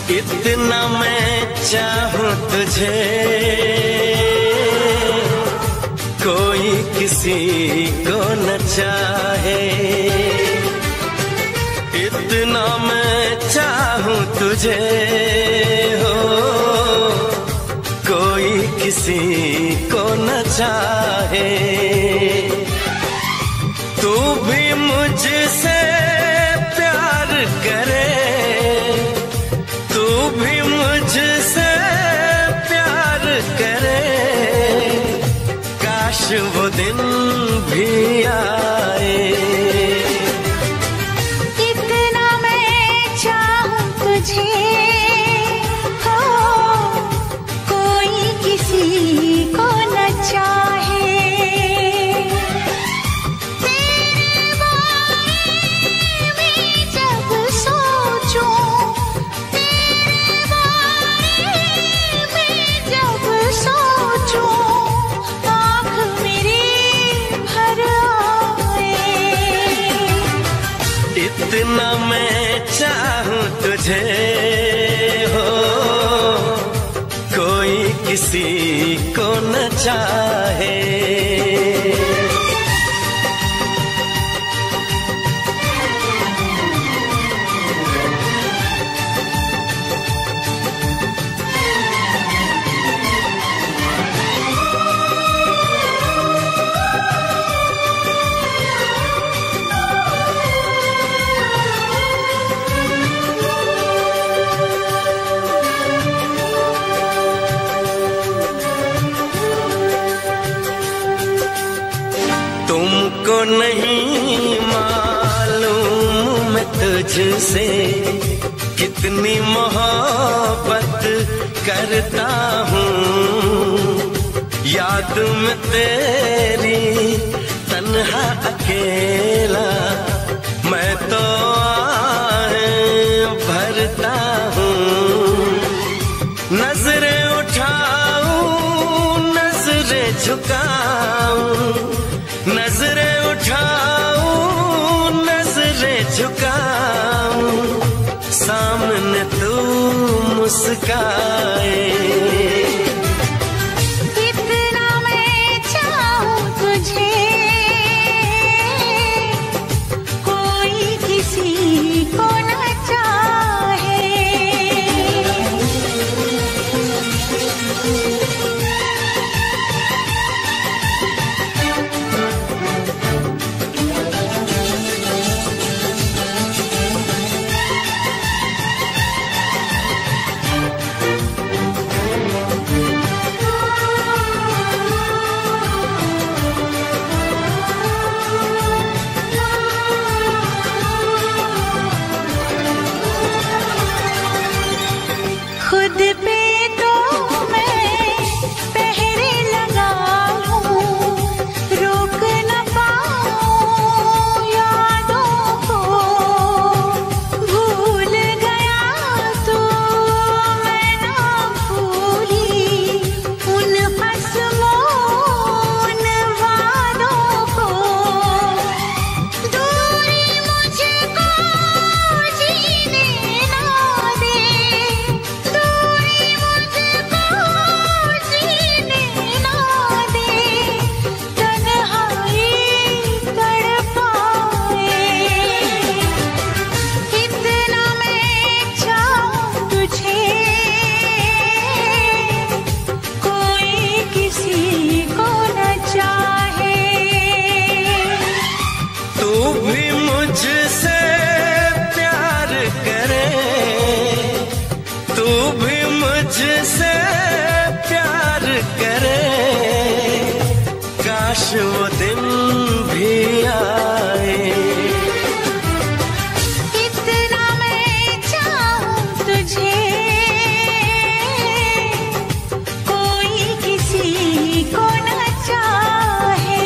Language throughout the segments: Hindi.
इतना मैं चाहूं तुझे, कोई किसी को न चाहे। इतना मैं चाहूं तुझे हो, कोई किसी को न चाहे। तू भी मुझसे प्यार करे, तू भी मुझसे प्यार करे, काश वो दिन भी आए। इतना मैं चाहूं तुझे हो, कोई किसी को न चाहे। तेरे बारे में जब सोचूं, तेरे बारे में जब सोचूं, आँख मेरी भर आए। इतना मैं चाहूं तुझे हो, कोई किसी को न चाहे। तुमको नहीं मालूम मैं तुझसे कितनी मोहब्बत करता हूँ। याद में तेरी तन्हा अकेला मैं तो आहें भरता हूँ। नजरें उठाऊं, नजरें झुकाऊं, नजरें उठाऊं, नजरें झुकाऊं, सामने तू मुस्काए। इतना मैं चाहूं तुझे, कोई किसी को न चाहे। खुद पे तो मैं पहरे लगाऊं, रोक न पाऊं यादों को। भूल गया तो मैं ना भूली उन हस्मों उन वादों को। दूरी मुझको जीने ना दे, दूरी मुझको जीने ना दे, तन्हाई तड़पाए। इतना मैं चाहूं तुझे, कोई किसी को न चाहे। तू भी मुझसे प्यार करे, तू भी मुझसे प्यार करे, काश वो दिन भी आए। इतना मैं चाहूं तुझे, कोई किसी को न चाहे।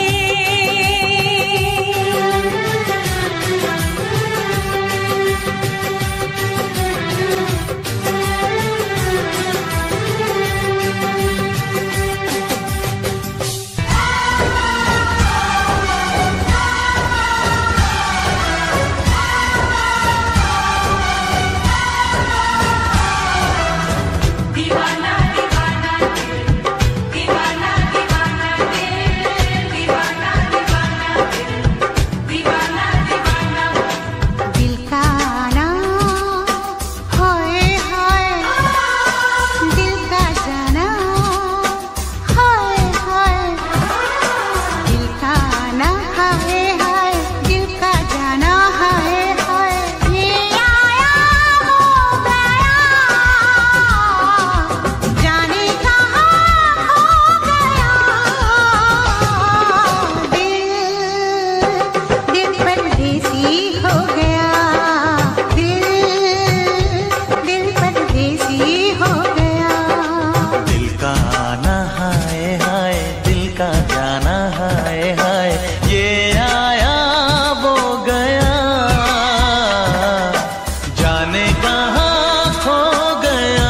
कहाँ खो गया।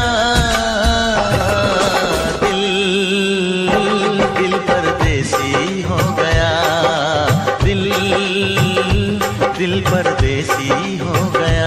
दिल परदेसी हो गया। दिल परदेसी हो गया।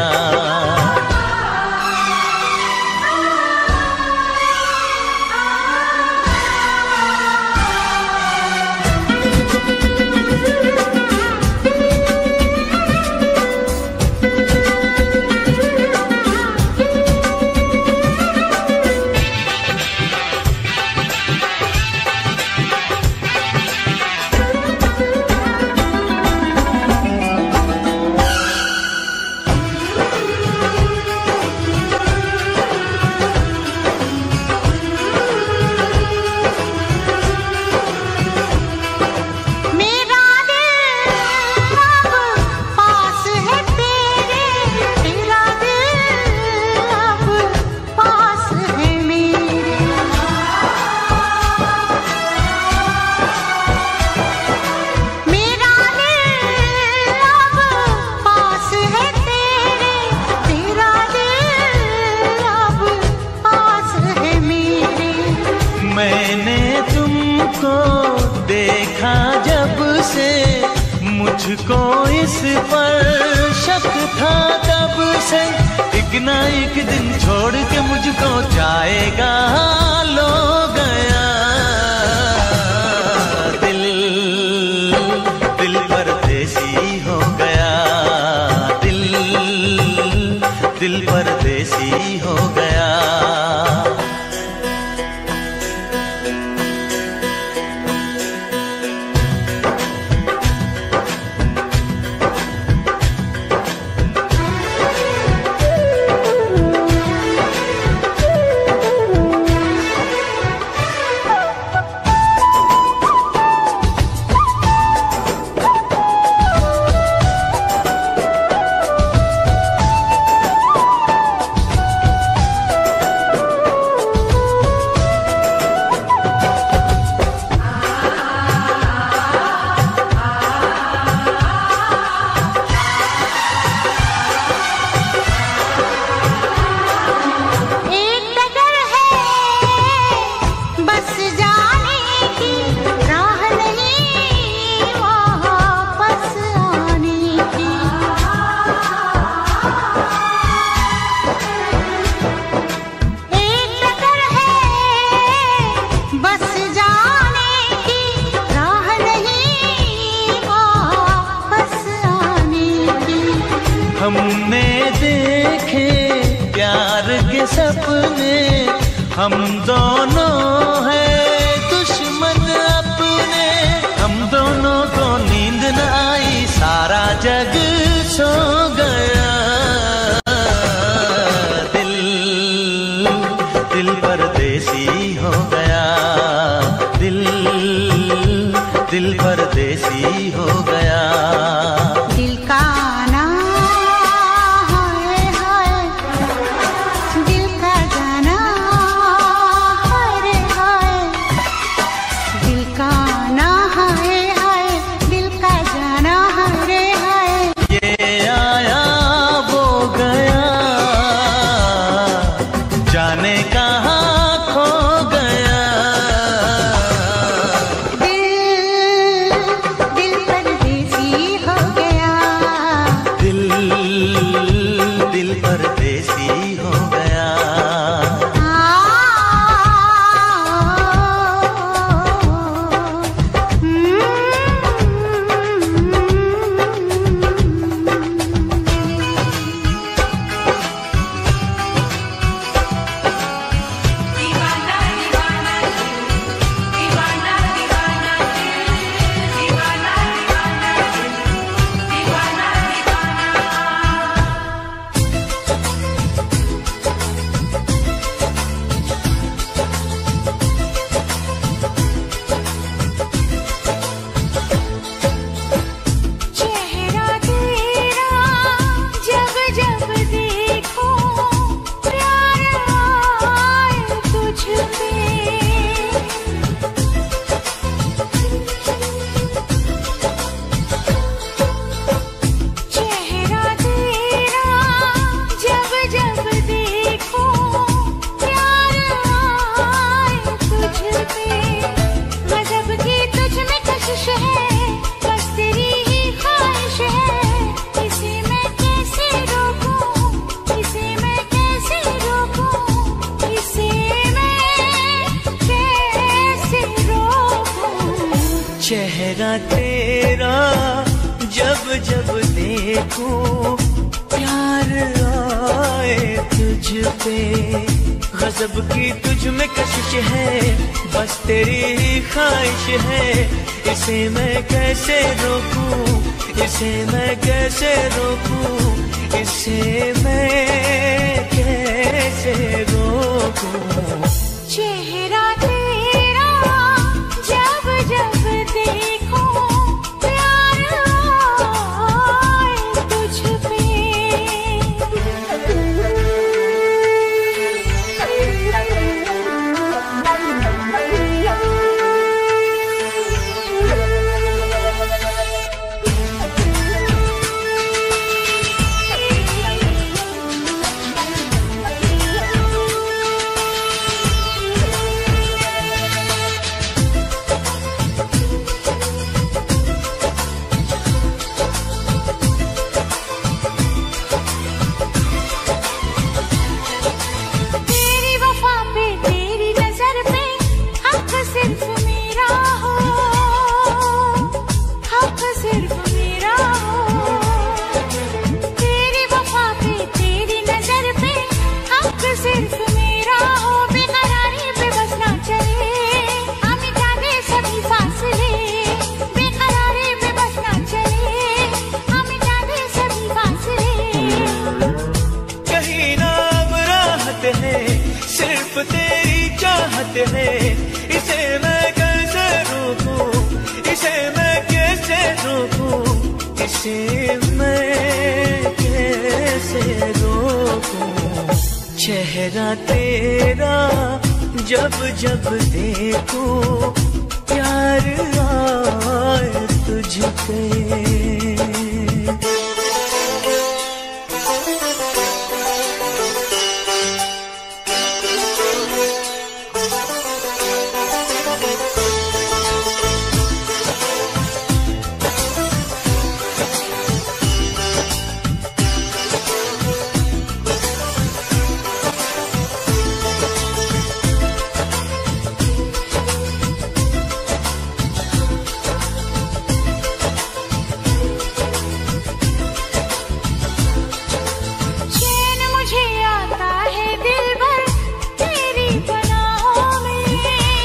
मैंने तुमको देखा जब से, मुझको इस पर शक था तब से। एक ना एक दिन छोड़ के मुझको जाएगा, लो गया। दिल परदेसी हो गया। दिल परदेसी हो गया। हमने देखे प्यार के सपने, हम दोनों हैं दुश्मन अपने। हम दोनों को नींद न आई, सारा जग सो गया। दिल परदेसी हो गया। दिल परदेसी हो गया। दिल का जब देखो प्यार आए तुझ पे, गजब की तुझ में कशिश है, बस तेरी ही ख्वाहिश है, इसे मैं कैसे रोकूं, इसे मैं कैसे रोकूं, इसे मैं कैसे रोकूं। चेहरा तेरा जब जब देखूं प्यार आए तुझ पे, गजब की तुझ में कशिश है, बस तेरी ही ख्वाहिश है, इसे मैं कैसे रोकूं, इसे मैं कैसे रोकूं, इसे मैं कैसे रोकूं। चेहरा तेरा जब जब देखो प्यार आए तुझ पे। तेरी वफा पे तेरी नजर पे हक सिर्फ मेरा हो, हक सिर्फ मेरा हो। तेरी वफा पे तेरी नजर पे हक सिर्फ मेरा हो, बेकरारी पे बस ना चले हम मिटा दे सभी फासले, बेकरारी पे बस ना चले हम मिटा दे सभी फासले। कहीं ना अब राहत है, सिर्फ तेरी चाहत है, इसे मैं कैसे रोकूं, इसे मैं कैसे रोकूं, इसे मैं कैसे रोकूं। चेहरा तेरा जब जब देखूं प्यार आए तुझ पे। चैन मुझे आता है दिल भर तेरी पनाहों में,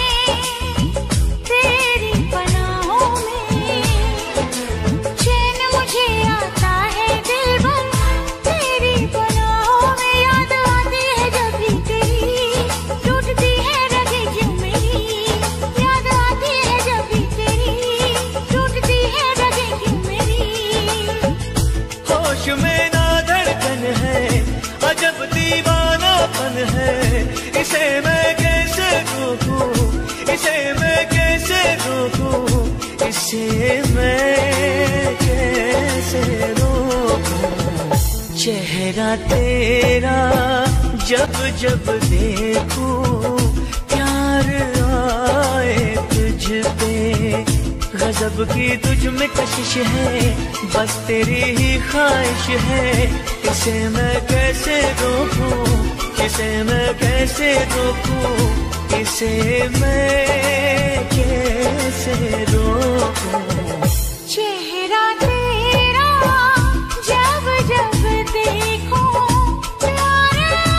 तेरी पनाहों में। चैन मुझे आता है दिल भर तेरी पनाहों में, याद आती है जब भी तेरी, टूटती है रगे क्यों मेरी, याद आती है जब भी तेरी, टूटती है रगे क्यों मेरी। होश में ना धड़कन है, अजब दीवानापन है, इसे मैं कैसे रोकूं, इसे मैं कैसे रोकूं, इसे मैं कैसे रोकूं। चेहरा तेरा जब जब देखूं प्यार आए तुझ पे, गजब की तुझ में कशिश है, बस तेरी ही ख्वाहिश है, इसे मैं कैसे रोकूं, इसे मैं कैसे रोकूं, इसे मैं कैसे रोकूं। चेहरा तेरा जब जब देखो प्यार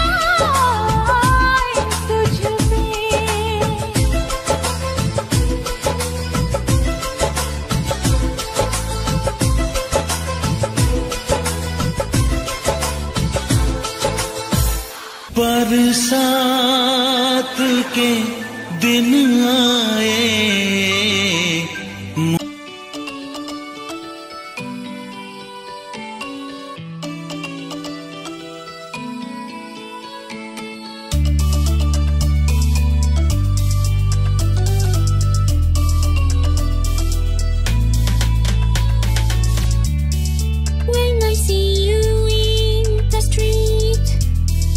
आए तुझ पे। बरसात के दिन आए, When I see you in the street,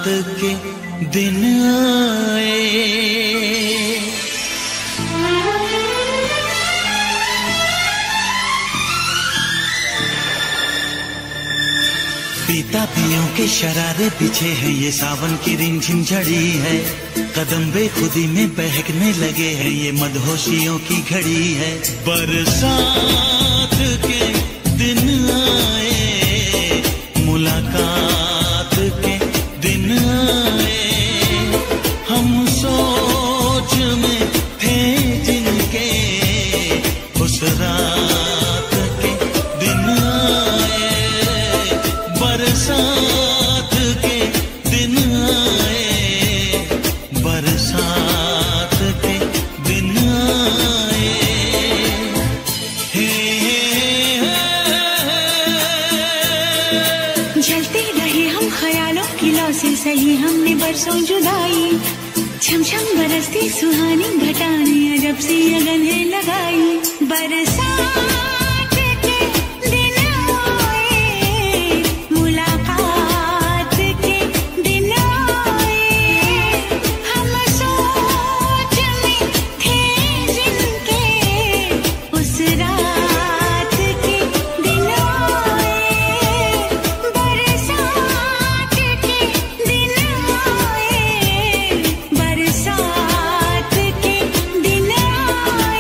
के दिन आए। पीता पियों के शरारे पीछे हैं, ये सावन की रिमझिम झड़ी है। कदम बेखुदी में बहकने लगे हैं, ये मदहोशियों की घड़ी है। बरसात के दिन आए, मुलाकात के दिन आए। हम सोच में थे जिनके, उस रात के दिन आए। बरसात के दिन आए, बरसात के दिन आए। जलते रहे हम ख्यालों की लौ से, सही हमने बरसों जुदाई। छम छम बरसती सुहानी घटाने, अजब सी अगन है लगाई। बरसात के दिन आए, मुलाकात के दिन आए। हम सोच में थे जिनके, उस रात के दिन आए। बरसात के दिन आए, बरसात के दिन आए।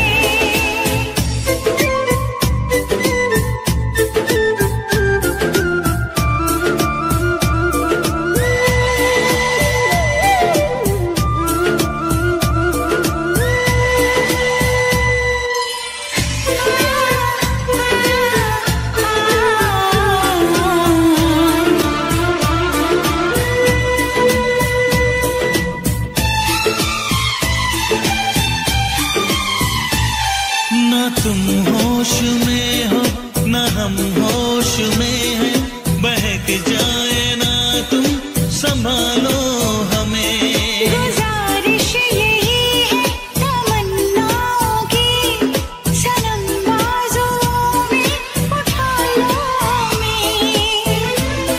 ना तुम होश में हो, ना हम होश में हैं। बहक जाए ना तुम, संभालो हमें। गुजारिश यही है तमन्नाओं की, सनम बाजुओं में उठा लो हमें।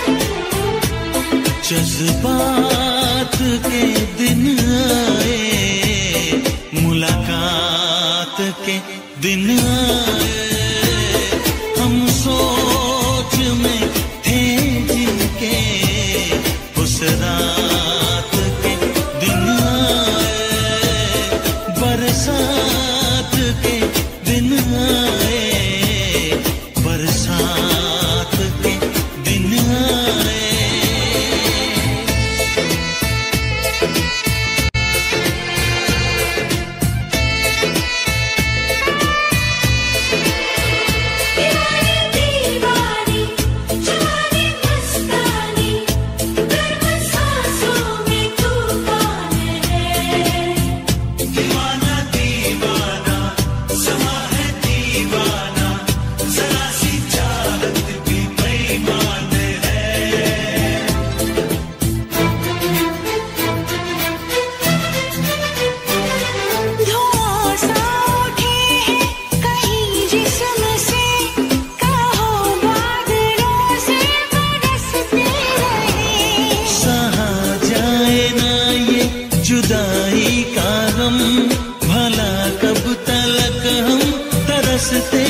जज्बात के दिन आए, मुलाकात के दिन आए। हम सोच में थे जिनके, उस रात के दिन आए। बरसात के दिन आए, बरसात के दिन आए। दीवानी जवानी मस्तानी, गर्म सांसों में तूफान है। दीवाना दीवाना समा है दीवाना, जरा सी चाहत भी बेईमान है। धुआं सा उठे हैं कहीं जिस्म से, कहो बादलों से बरसते रहे। सहा जाए ना ये जुदाई का गम, भला कब तलक हम तरसते